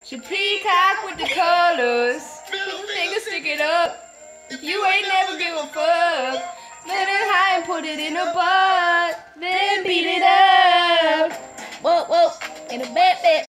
She peacock with the colors. Finger stick it up. If you ain't never give a fuck, let it high and put it in a butt. Then beat it up. Whoa, whoa, in a bed.